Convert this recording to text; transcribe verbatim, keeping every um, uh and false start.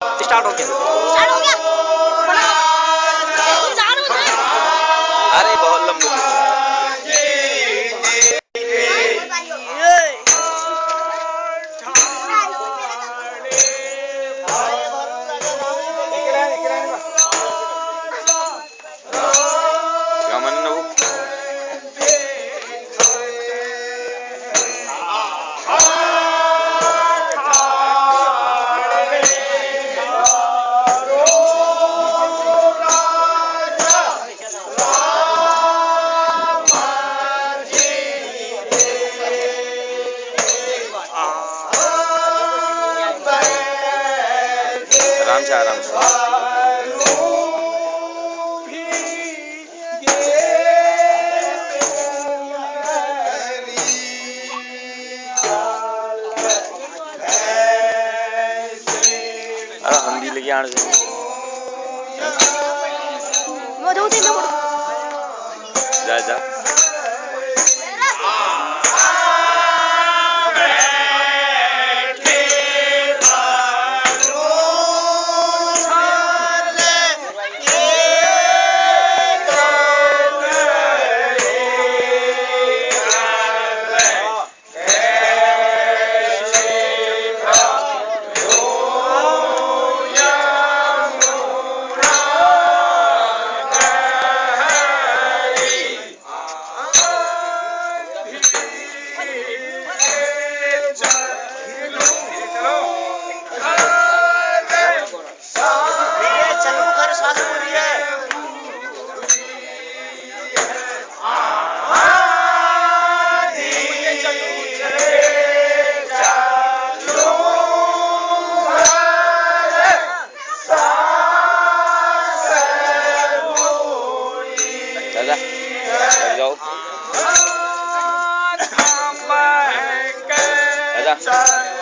start हो गया start हो गया अरे बहुत लंबी क्या मन ना वो आराम से आराम से अरे हंदी लेके आने से जा जा जाओ आजा